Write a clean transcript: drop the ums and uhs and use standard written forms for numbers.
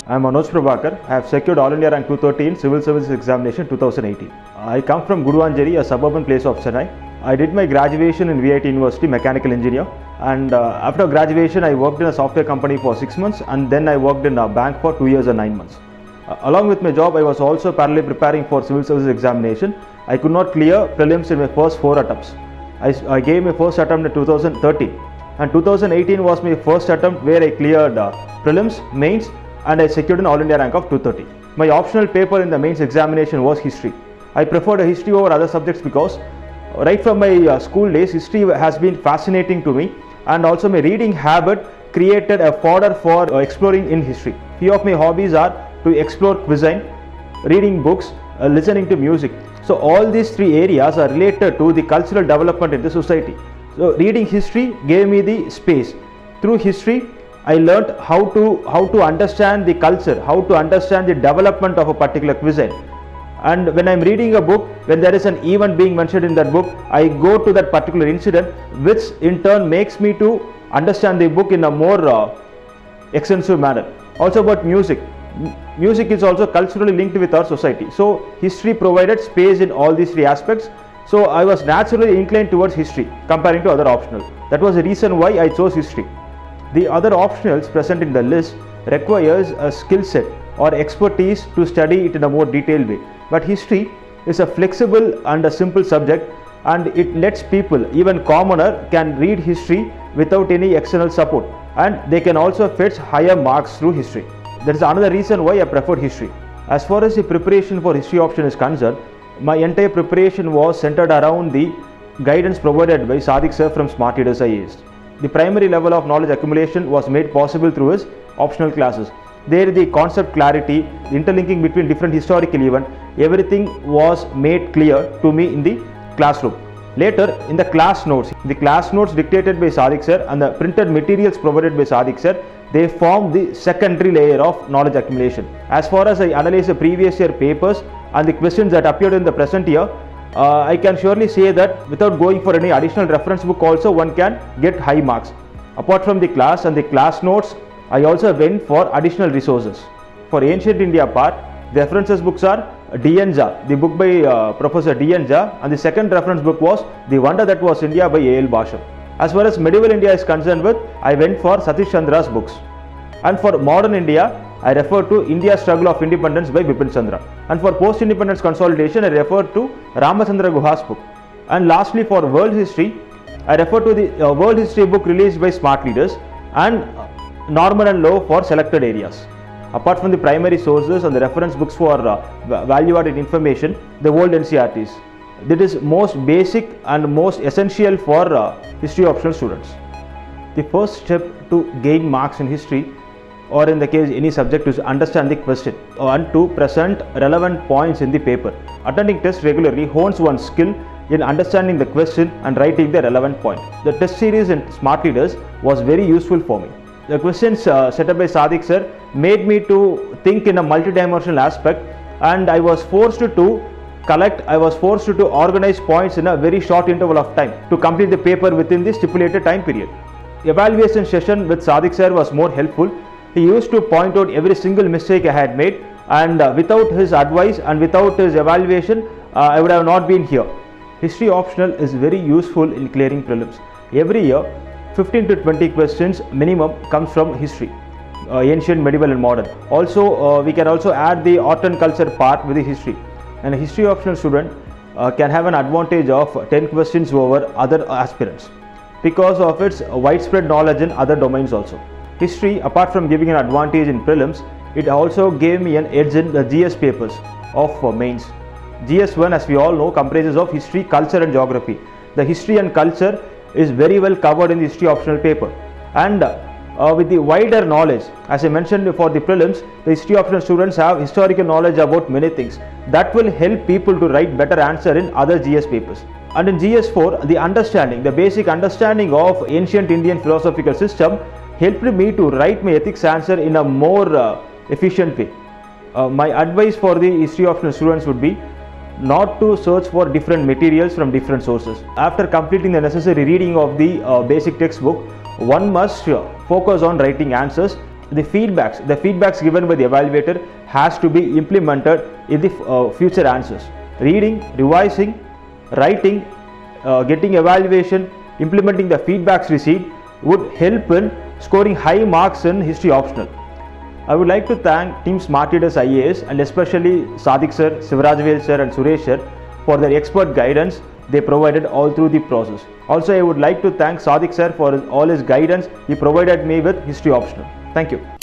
I am Manoj Prabhakar. I have secured All India Rank 230 in Civil Service Examination 2018. I come from Guduvanjeri, a suburban place of Chennai. I did my graduation in VIT University, Mechanical Engineer. And after graduation, I worked in a software company for 6 months, and then I worked in a bank for 2 years and 9 months. Along with my job, I was also parallelly preparing for Civil Service Examination. I could not clear prelims in my first 4 attempts. I gave my first attempt in 2013, and 2018 was my first attempt where I cleared prelims, mains, and I secured an All India rank of 230. My optional paper in the mains examination was history. I preferred history over other subjects because right from my school days, history has been fascinating to me, and also my reading habit created a fodder for exploring in history. Few of my hobbies are to explore cuisine, reading books, listening to music. So all these 3 areas are related to the cultural development in the society. So reading history gave me the space. Through history, I learnt how to understand the culture, how to understand the development of a particular cuisine. And when I am reading a book, when there is an event being mentioned in that book, I go to that particular incident, which in turn makes me to understand the book in a more extensive manner. Also about music. Music is also culturally linked with our society. So history provided space in all these 3 aspects. So I was naturally inclined towards history comparing to other optional. That was the reason why I chose history. The other optionals present in the list requires a skill set or expertise to study it in a more detailed way. But history is a flexible and a simple subject, and it lets people, even commoner, can read history without any external support, and they can also fetch higher marks through history. That is another reason why I preferred history. As far as the preparation for history option is concerned, my entire preparation was centered around the guidance provided by Sadiq sir from Smart Leaders IAS. The primary level of knowledge accumulation was made possible through his optional classes. There the concept clarity, the interlinking between different historical events, everything was made clear to me in the classroom. Later, in the class notes dictated by Sadiq sir and the printed materials provided by Sadiq sir, they form the secondary layer of knowledge accumulation. As far as I analyze the previous year papers and the questions that appeared in the present year, I can surely say that without going for any additional reference book also, one can get high marks. Apart from the class and the class notes, I also went for additional resources. For ancient India part, the references books are D.N. Jha, the book by Professor D.N. Jha, and the second reference book was The Wonder That Was India by A.L. Basham. As far as medieval India is concerned with, I went for Satish Chandra's books. And for modern India, I referred to India's Struggle of Independence by Bipin Chandra. And for post-independence consolidation, I referred to Ramachandra Guha's book. And lastly, for world history, I referred to the world history book released by Smart Leaders and Norman and Lowe for selected areas. Apart from the primary sources and the reference books for value-added information, the world NCERTs. That is most basic and most essential for history optional students. The first step to gain marks in history, or in the case any subject, is understand the question and to present relevant points in the paper. Attending tests regularly hones one's skill in understanding the question and writing the relevant point. The test series in Smart Leaders was very useful for me. The questions set up by Sadiq sir made me to think in a multidimensional aspect, and I was forced to organize points in a very short interval of time to complete the paper within the stipulated time period. The evaluation session with Sadiq sir was more helpful. He used to point out every single mistake I had made, and without his advice and without his evaluation, I would have not been here. History optional is very useful in clearing prelims. Every year, 15 to 20 questions minimum comes from history, ancient, medieval and modern. Also, we can also add the art and culture part with the history. And a history optional student can have an advantage of 10 questions over other aspirants because of its widespread knowledge in other domains also. History, apart from giving an advantage in prelims, it also gave me an edge in the GS papers of mains. GS1, as we all know, comprises of history, culture and geography. The history and culture is very well covered in the history optional paper, and with the wider knowledge, as I mentioned for the prelims, the history optional students have historical knowledge about many things that will help people to write better answer in other GS papers. And in GS4, the basic understanding of ancient Indian philosophical system helped me to write my ethics answer in a more efficient way. My advice for the history optional students would be not to search for different materials from different sources. After completing the necessary reading of the basic textbook, one must focus on writing answers. the feedbacks given by the evaluator has to be implemented in the future answers. Reading, revising, writing, getting evaluation, implementing the feedbacks received would help in scoring high marks in history optional. I would like to thank Team Smart Leaders IAS and especially Sadiq sir, Sivarajvel sir and Suresh sir for their expert guidance they provided all through the process. Also, I would like to thank Sadiq sir for all his guidance he provided me with history optional. Thank you.